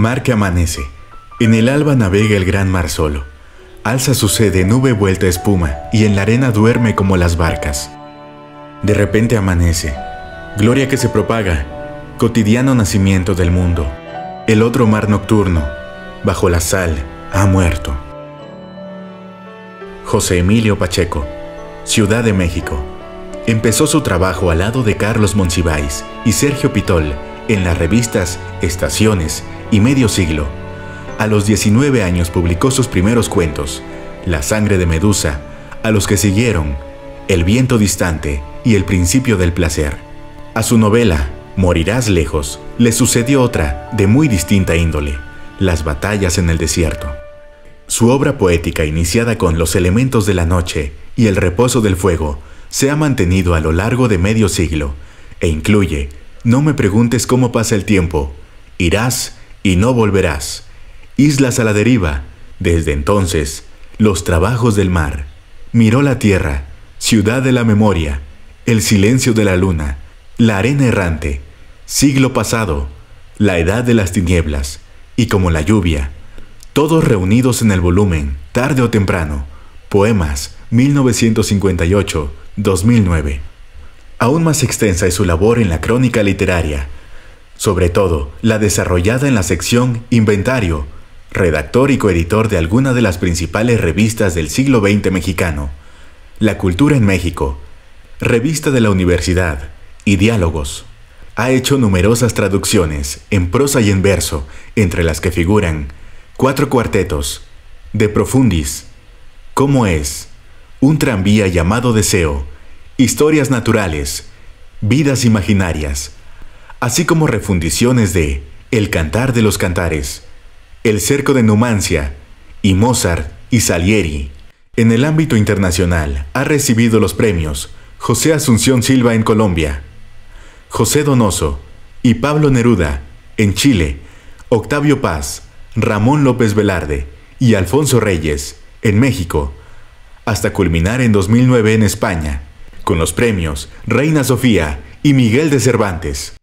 Mar que amanece. En el alba navega el gran mar solo. Alza su sede nube vuelta espuma, y en la arena duerme como las barcas. De repente amanece. Gloria que se propaga. Cotidiano nacimiento del mundo. El otro mar nocturno, bajo la sal, ha muerto. José Emilio Pacheco, Ciudad de México. Empezó su trabajo al lado de Carlos Monsiváis y Sergio Pitol en las revistas Estaciones y Medio Siglo. A los 19 años publicó sus primeros cuentos, La sangre de Medusa, a los que siguieron El viento distante y El principio del placer. A su novela, Morirás lejos, le sucedió otra de muy distinta índole, Las batallas en el desierto. Su obra poética, iniciada con Los elementos de la noche y El reposo del fuego, se ha mantenido a lo largo de medio siglo e incluye No me preguntes cómo pasa el tiempo, Irás y no volverás, Islas a la deriva, Desde entonces, Los trabajos del mar, Miró la tierra, Ciudad de la memoria, El silencio de la luna, La arena errante, Siglo pasado, La edad de las tinieblas y Como la lluvia, todos reunidos en el volumen Tarde o temprano, Poemas 1958-2009. Aún más extensa es su labor en la crónica literaria, sobre todo la desarrollada en la sección Inventario, redactor y coeditor de alguna de las principales revistas del siglo XX mexicano, La Cultura en México, Revista de la Universidad y Diálogos. Ha hecho numerosas traducciones en prosa y en verso, entre las que figuran Cuatro cuartetos, De Profundis, ¿Cómo es?, Un tranvía llamado Deseo, Historias naturales, Vidas imaginarias, así como refundiciones de El cantar de los cantares, El cerco de Numancia y Mozart y Salieri. En el ámbito internacional ha recibido los premios José Asunción Silva en Colombia, José Donoso y Pablo Neruda en Chile, Octavio Paz, Ramón López Velarde y Alfonso Reyes en México, hasta culminar en 2009 en España, con los premios Reina Sofía y Miguel de Cervantes.